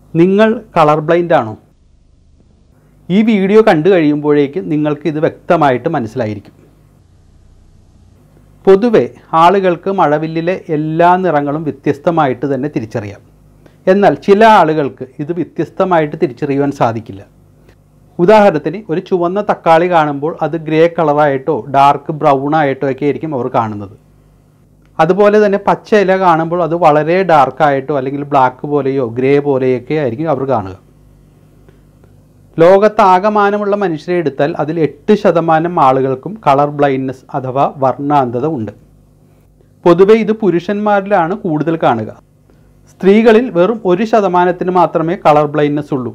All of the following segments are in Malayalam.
നിങ്ങൾ കളർ ബ്ലൈൻഡ് ആണോ? ഈ വീഡിയോ കണ്ടു കഴിയുമ്പോഴേക്കും നിങ്ങൾക്ക് ഇത് വ്യക്തമായിട്ട് മനസ്സിലായിരിക്കും. പൊതുവെ ആളുകൾക്ക് മഴവില്ലിലെ എല്ലാ നിറങ്ങളും വ്യത്യസ്തമായിട്ട് തന്നെ തിരിച്ചറിയാം. എന്നാൽ ചില ആളുകൾക്ക് ഇത് വ്യത്യസ്തമായിട്ട് തിരിച്ചറിയുവാൻ സാധിക്കില്ല. ഉദാഹരണത്തിന് ഒരു ചുവന്ന തക്കാളി കാണുമ്പോൾ അത് ഗ്രേ കളറായിട്ടോ ഡാർക്ക് ബ്രൗൺ ആയിട്ടോ ഒക്കെ ആയിരിക്കും അവർ കാണുന്നത്. അതുപോലെ തന്നെ പച്ച ഇല കാണുമ്പോൾ അത് വളരെ ഡാർക്കായിട്ടോ അല്ലെങ്കിൽ ബ്ലാക്ക് പോലെയോ ഗ്രേ പോലെയൊക്കെ ആയിരിക്കും അവർ കാണുക. ലോകത്താകമാനമുള്ള മനുഷ്യരെ എടുത്താൽ അതിൽ 8% ആളുകൾക്കും കളർ ബ്ലൈൻഡ്നെസ് അഥവാ വർണ്ണാന്ധത ഉണ്ട്. പൊതുവെ ഇത് പുരുഷന്മാരിലാണ് കൂടുതൽ കാണുക. സ്ത്രീകളിൽ വെറും 1% മാത്രമേ കളർ ബ്ലൈൻഡ്നെസ് ഉള്ളൂ.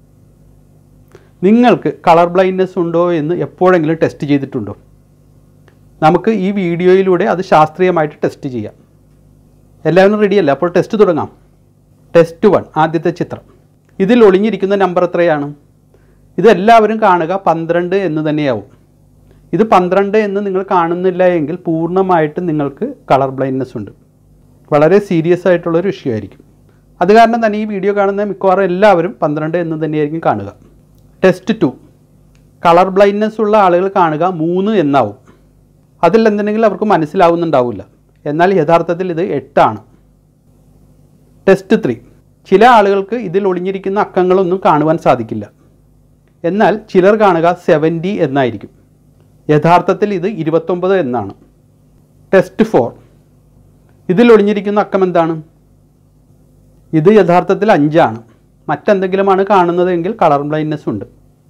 നിങ്ങൾക്ക് കളർ ബ്ലൈൻഡ്നെസ് ഉണ്ടോ എന്ന് എപ്പോഴെങ്കിലും ടെസ്റ്റ് ചെയ്തിട്ടുണ്ടോ? നമുക്ക് ഈ വീഡിയോയിലൂടെ അത് ശാസ്ത്രീയമായിട്ട് ടെസ്റ്റ് ചെയ്യാം. എല്ലാവരും റെഡിയല്ല? അപ്പോൾ ടെസ്റ്റ് തുടങ്ങാം. ടെസ്റ്റ് 1, ആദ്യത്തെ ചിത്രം. ഇതിൽ ഒളിഞ്ഞിരിക്കുന്ന നമ്പർ എത്രയാണ്? ഇതെല്ലാവരും കാണുക 12 എന്ന് തന്നെയാവും. ഇത് 12 എന്ന് നിങ്ങൾ കാണുന്നില്ല എങ്കിൽ പൂർണ്ണമായിട്ടും നിങ്ങൾക്ക് കളർ ബ്ലൈൻഡ്നെസ് ഉണ്ട്. വളരെ സീരിയസ് ആയിട്ടുള്ളൊരു ഇഷ്യൂ ആയിരിക്കും. അത് കാരണം തന്നെ ഈ വീഡിയോ കാണുന്ന മിക്കവാറും എല്ലാവരും 12 എന്ന് തന്നെയായിരിക്കും കാണുക. ടെസ്റ്റ് 2, കളർ ബ്ലൈൻഡ്നെസ് ഉള്ള ആളുകൾ കാണുക 3 എന്നാവും. അതിൽ എന്തെങ്കിലും അവർക്ക് മനസ്സിലാവുന്നുണ്ടാവില്ല. എന്നാൽ യഥാർത്ഥത്തിൽ ഇത് 8 ആണ്. ടെസ്റ്റ് 3, ചില ആളുകൾക്ക് ഇതിൽ ഒളിഞ്ഞിരിക്കുന്ന അക്കങ്ങളൊന്നും കാണുവാൻ സാധിക്കില്ല. എന്നാൽ ചിലർ കാണുക 70 എന്നായിരിക്കും. യഥാർത്ഥത്തിൽ ഇത് 29 എന്നാണ്. ടെസ്റ്റ് 4, ഇതിൽ ഒളിഞ്ഞിരിക്കുന്ന അക്കം എന്താണ്? ഇത് യഥാർത്ഥത്തിൽ 5 ആണ്. മറ്റെന്തെങ്കിലുമാണ് കാണുന്നതെങ്കിൽ കളർ ബ്ലൈൻഡ്നെസ് ഉണ്ട്.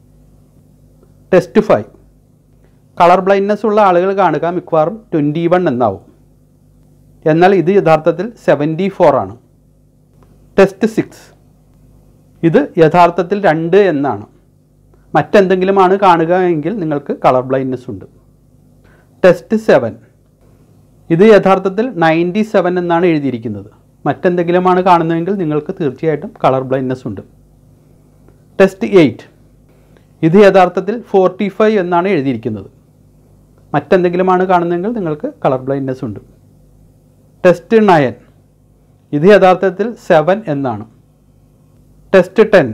ടെസ്റ്റ് 5, കളർ ബ്ലൈൻഡ്നെസ് ഉള്ള ആളുകൾ കാണുക മിക്കവാറും 21 എന്നാവും. എന്നാൽ ഇത് യഥാർത്ഥത്തിൽ 74 ആണ്. ടെസ്റ്റ് 6, ഇത് യഥാർത്ഥത്തിൽ 2 എന്നാണ്. മറ്റെന്തെങ്കിലുമാണ് കാണുക എങ്കിൽ നിങ്ങൾക്ക് കളർ ബ്ലൈൻഡ്നെസ് ഉണ്ട്. ടെസ്റ്റ് 7, ഇത് യഥാർത്ഥത്തിൽ 97 എന്നാണ് എഴുതിയിരിക്കുന്നത്. മറ്റെന്തെങ്കിലുമാണ് കാണുന്നതെങ്കിൽ നിങ്ങൾക്ക് തീർച്ചയായിട്ടും കളർ ബ്ലൈൻഡ്നെസ് ഉണ്ട്. ടെസ്റ്റ് 8, ഇത് യഥാർത്ഥത്തിൽ 45 എന്നാണ് എഴുതിയിരിക്കുന്നത്. മറ്റെന്തെങ്കിലുമാണ് കാണുന്നതെങ്കിൽ നിങ്ങൾക്ക് കളർ ബ്ലൈൻഡ്നെസ് ഉണ്ട്. ടെസ്റ്റ് 9, ഇത് യഥാർത്ഥത്തിൽ 7 എന്നാണ്. ടെസ്റ്റ് 10,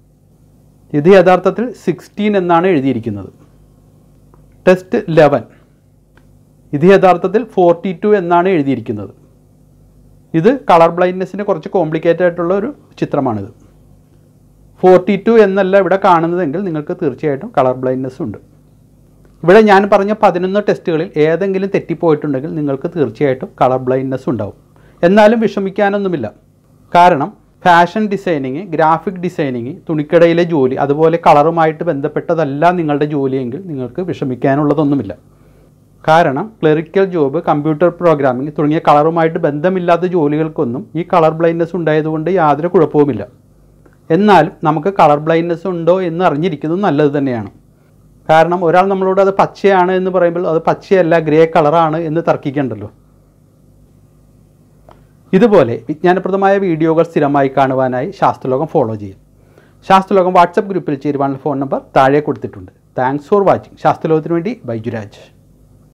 ഇത് യഥാർത്ഥത്തിൽ 16 എന്നാണ് എഴുതിയിരിക്കുന്നത്. ടെസ്റ്റ് 11, ഇത് യഥാർത്ഥത്തിൽ 42 എന്നാണ് എഴുതിയിരിക്കുന്നത്. ഇത് കളർ ബ്ലൈൻഡ്നെസ്സിന് കുറച്ച് കോംപ്ലിക്കേറ്റഡ് ആയിട്ടുള്ള ഒരു ചിത്രമാണിത്. 42 എന്നല്ല ഇവിടെ കാണുന്നതെങ്കിൽ നിങ്ങൾക്ക് തീർച്ചയായിട്ടും കളർ ബ്ലൈൻഡ്നെസ് ഉണ്ട്. ഇവിടെ ഞാൻ പറഞ്ഞ 11 ടെസ്റ്റുകളിൽ ഏതെങ്കിലും തെറ്റിപ്പോയിട്ടുണ്ടെങ്കിൽ നിങ്ങൾക്ക് തീർച്ചയായിട്ടും കളർ ബ്ലൈൻഡ്നെസ് ഉണ്ടാവും. എന്നാലും വിഷമിക്കാനൊന്നുമില്ല. കാരണം ഫാഷൻ ഡിസൈനിങ്, ഗ്രാഫിക് ഡിസൈനിങ്, തുണിക്കടയിലെ ജോലി, അതുപോലെ കളറുമായിട്ട് ബന്ധപ്പെട്ടതല്ല നിങ്ങളുടെ ജോലിയെങ്കിൽ നിങ്ങൾക്ക് വിഷമിക്കാനുള്ളതൊന്നുമില്ല. കാരണം ക്ലറിക്കൽ ജോബ്, കമ്പ്യൂട്ടർ പ്രോഗ്രാമിംഗ് തുടങ്ങിയ കളറുമായിട്ട് ബന്ധമില്ലാത്ത ജോലികൾക്കൊന്നും ഈ കളർ ബ്ലൈൻഡ്നെസ് ഉണ്ടായതുകൊണ്ട് യാതൊരു കുഴപ്പവുമില്ല. എന്നാലും നമുക്ക് കളർ ബ്ലൈൻഡ്നെസ് ഉണ്ടോ എന്ന് അറിഞ്ഞിരിക്കുന്നത് നല്ലത് തന്നെയാണ്. കാരണം ഒരാൾ നമ്മളോട് അത് പച്ചയാണ് എന്ന് പറയുമ്പോൾ അത് പച്ചയല്ല ഗ്രേ കളറാണ് എന്ന് തർക്കിക്കണ്ടല്ലോ. ഇതുപോലെ വിജ്ഞാനപ്രദമായ വീഡിയോകൾ സ്ഥിരമായി കാണുവാനായി ശാസ്ത്രലോകം ഫോളോ ചെയ്യും. ശാസ്ത്രലോകം വാട്സപ്പ് ഗ്രൂപ്പിൽ ചേരുവാനുള്ള ഫോൺ നമ്പർ താഴെ കൊടുത്തിട്ടുണ്ട്. Thanks for watching. ശാസ്ത്രലോകത്തിന് വേണ്ടി ബൈജുരാജ്.